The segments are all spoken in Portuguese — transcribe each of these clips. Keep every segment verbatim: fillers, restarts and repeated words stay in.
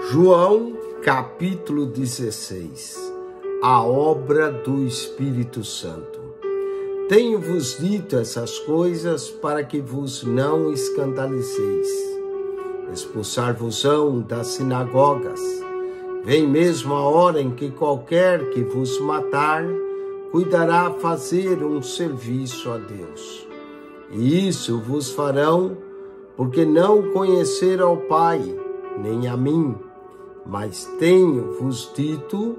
João capítulo dezesseis. A obra do Espírito Santo. Tenho-vos dito essas coisas para que vos não escandalizeis. Expulsar-vos-ão das sinagogas. Vem mesmo a hora em que qualquer que vos matar, cuidará fazer um serviço a Deus. E isso vos farão, porque não conheceram ao Pai, nem a mim, mas tenho-vos dito,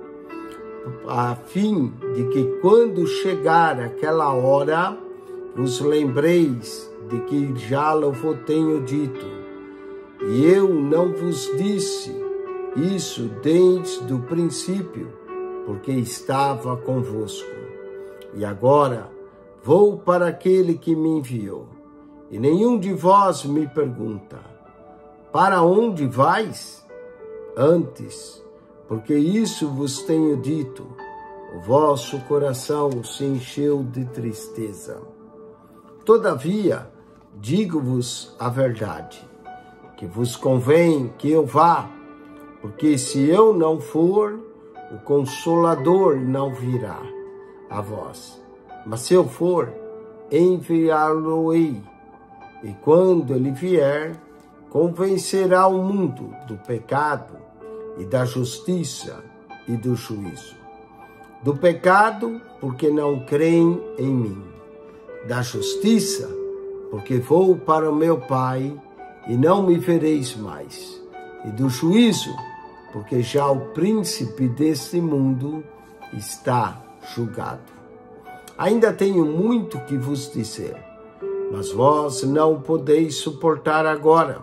a fim de que quando chegar aquela hora, vos lembreis de que já vos tenho dito. E eu não vos disse isso desde o princípio, porque estava convosco. E agora vou para aquele que me enviou. E nenhum de vós me pergunta: para onde vais? Antes, porque isso vos tenho dito, o vosso coração se encheu de tristeza. Todavia, digo-vos a verdade, que vos convém que eu vá, porque se eu não for, o Consolador não virá a vós. Mas se eu for, enviá-lo-ei, e quando ele vier, convencerá o mundo do pecado e da justiça e do juízo. Do pecado, porque não creem em mim. Da justiça, porque vou para o meu Pai e não me vereis mais. E do juízo, porque já o príncipe deste mundo está julgado. Ainda tenho muito que vos dizer, mas vós não podeis suportar agora.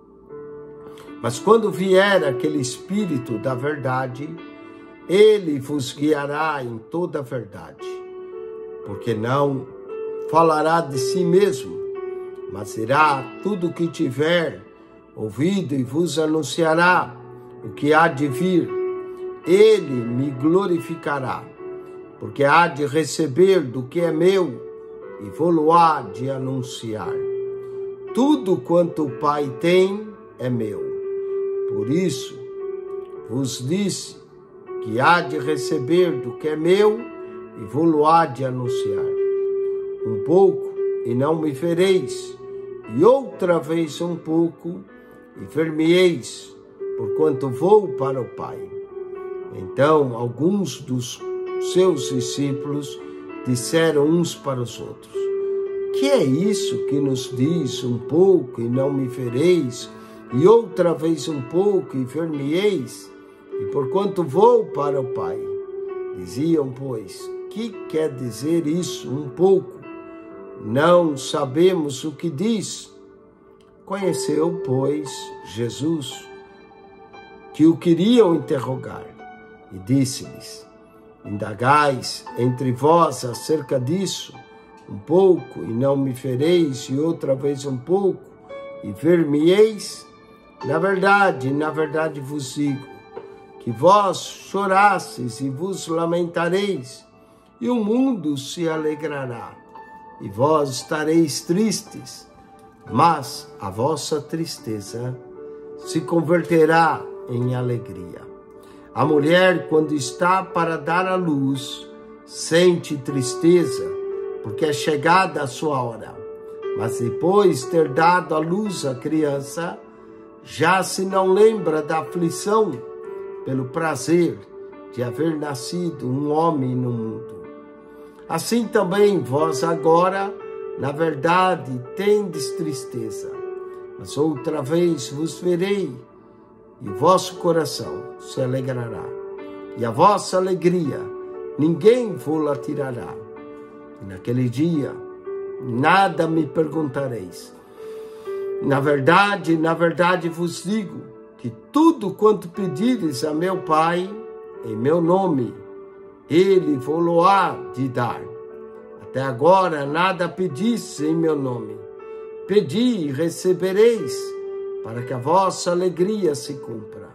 Mas quando vier aquele Espírito da verdade, ele vos guiará em toda a verdade, porque não falará de si mesmo, mas irá tudo o que tiver ouvido e vos anunciará o que há de vir. Ele me glorificará, porque há de receber do que é meu e vou-lo-á de anunciar. Tudo quanto o Pai tem é meu. Por isso vos disse que há de receber do que é meu e vou-lo-á de anunciar. Um pouco e não me vereis, e outra vez um pouco e ver-me-eis, porquanto vou para o Pai. Então alguns dos seus discípulos disseram uns para os outros: que é isso que nos diz um pouco e não me vereis, e outra vez um pouco e ver-me-eis, e porquanto vou para o Pai? Diziam, pois, que quer dizer isso, um pouco? Não sabemos o que diz. Conheceu, pois, Jesus, que o queriam interrogar, e disse-lhes: indagais entre vós acerca disso, um pouco e não me vereis, e outra vez um pouco e ver-me-eis? Na verdade, na verdade vos digo, que vós chorasseis e vos lamentareis, e o mundo se alegrará, e vós estareis tristes, mas a vossa tristeza se converterá em alegria. A mulher, quando está para dar à luz, sente tristeza, porque é chegada a sua hora. Mas depois de ter dado à luz a criança, já se não lembra da aflição pelo prazer de haver nascido um homem no mundo. Assim também vós agora, na verdade, tendes tristeza, mas outra vez vos verei, e vosso coração se alegrará, e a vossa alegria ninguém vô-la tirará. E naquele dia nada me perguntareis. Na verdade, na verdade vos digo, que tudo quanto pedires a meu Pai, em meu nome, ele vô-lo-há de dar. Até agora nada pedis em meu nome. Pedi e recebereis, para que a vossa alegria se cumpra.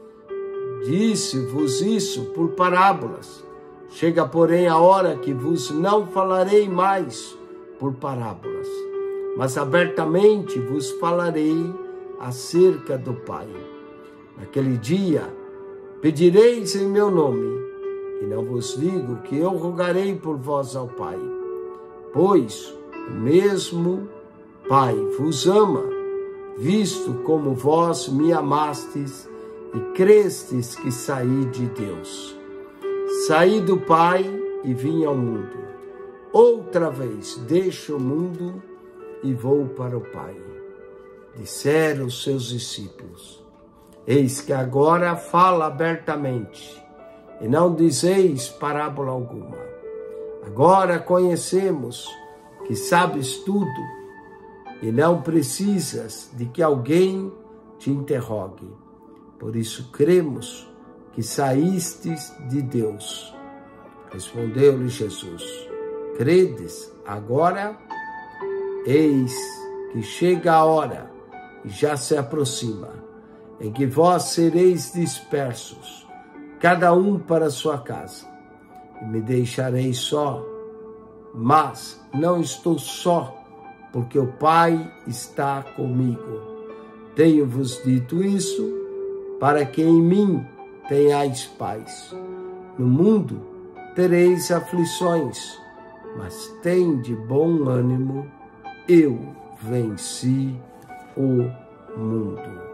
Disse-vos isso por parábolas. Chega, porém, a hora que vos não falarei mais por parábolas, mas abertamente vos falarei acerca do Pai. Naquele dia, pedireis em meu nome, e não vos digo que eu rogarei por vós ao Pai, pois o mesmo Pai vos ama, visto como vós me amastes e crestes que saí de Deus. Saí do Pai e vim ao mundo. Outra vez deixo o mundo e vou para o Pai. Disseram os seus discípulos: eis que agora fala abertamente, e não dizeis parábola alguma. Agora conhecemos que sabes tudo, e não precisas de que alguém te interrogue. Por isso cremos que saístes de Deus. Respondeu-lhe Jesus: credes agora? Eis que chega a hora, e já se aproxima, em que vós sereis dispersos, cada um para sua casa, e me deixareis só. Mas não estou só, porque o Pai está comigo. Tenho-vos dito isso, para que em mim tenhais paz. No mundo tereis aflições, mas tende bom ânimo, eu venci o mundo.